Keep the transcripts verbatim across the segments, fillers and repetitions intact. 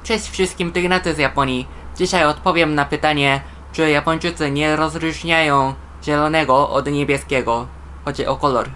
Cześć wszystkim, to Ignacy z Japonii. Dzisiaj odpowiem na pytanie, czy Japończycy nie rozróżniają zielonego od niebieskiego. Chodzi o kolor.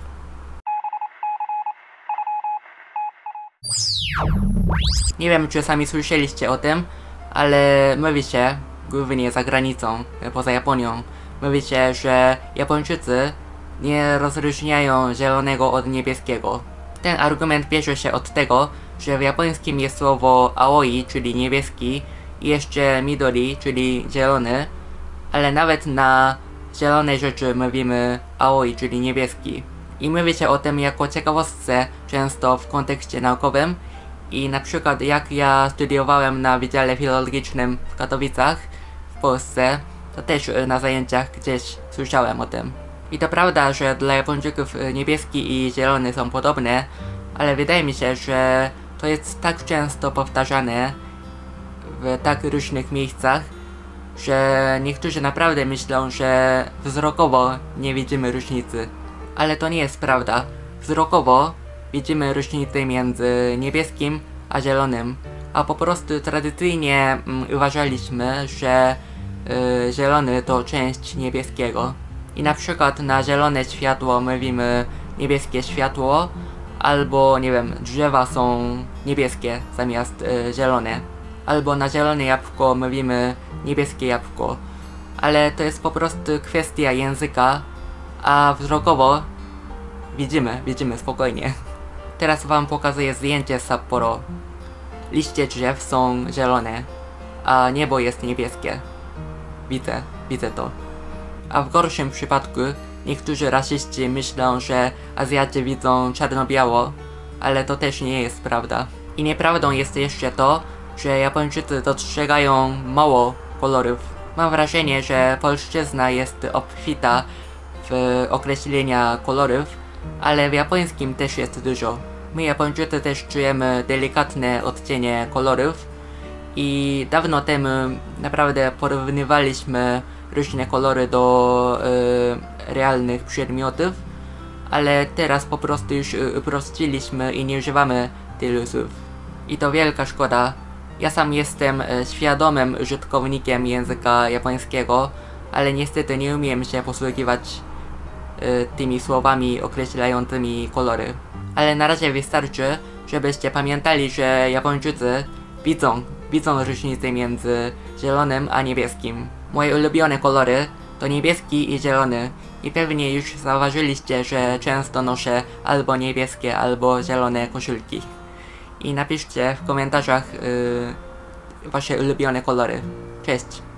Nie wiem, czy sami słyszeliście o tym, ale mówi się, głównie za granicą, poza Japonią, mówi się, że Japończycy nie rozróżniają zielonego od niebieskiego. Ten argument bierze się od tego, że w japońskim jest słowo aoi, czyli niebieski, i jeszcze midori, czyli zielony, ale nawet na zielone rzeczy mówimy aoi, czyli niebieski. I mówi się o tym jako ciekawostce często w kontekście naukowym i na przykład jak ja studiowałem na Wydziale Filologicznym w Katowicach w Polsce, to też na zajęciach gdzieś słyszałem o tym. I to prawda, że dla Japończyków niebieski i zielony są podobne, ale wydaje mi się, że to jest tak często powtarzane w tak różnych miejscach, że niektórzy naprawdę myślą, że wzrokowo nie widzimy różnicy. Ale to nie jest prawda. Wzrokowo widzimy różnicę między niebieskim a zielonym, a po prostu tradycyjnie mm, uważaliśmy, że y, zielony to część niebieskiego. I na przykład na zielone światło mówimy niebieskie światło, albo nie wiem, drzewa są niebieskie zamiast y, zielone. Albo na zielone jabłko mówimy niebieskie jabłko. Ale to jest po prostu kwestia języka, a wzrokowo widzimy, widzimy spokojnie. Teraz wam pokazuję zdjęcie z Sapporo. Liście drzew są zielone, a niebo jest niebieskie. Widzę, widzę to. A w gorszym przypadku niektórzy rasiści myślą, że Azjaci widzą czarno-biało, ale to też nie jest prawda. I nieprawdą jest jeszcze to, że Japończycy dostrzegają mało kolorów. Mam wrażenie, że polszczyzna jest obfita w określenia kolorów, ale w japońskim też jest dużo. My Japończycy też czujemy delikatne odcienie kolorów i dawno temu naprawdę porównywaliśmy różne kolory do y, realnych przedmiotów, ale teraz po prostu już uprościliśmy i nie używamy tylu słów. I to wielka szkoda. Ja sam jestem y, świadomym użytkownikiem języka japońskiego, ale niestety nie umiem się posługiwać y, tymi słowami określającymi kolory. Ale na razie wystarczy, żebyście pamiętali, że Japończycy widzą, widzą różnicę między zielonym a niebieskim. Moje ulubione kolory to niebieski i zielony i pewnie już zauważyliście, że często noszę albo niebieskie, albo zielone koszulki. I napiszcie w komentarzach yy, wasze ulubione kolory. Cześć!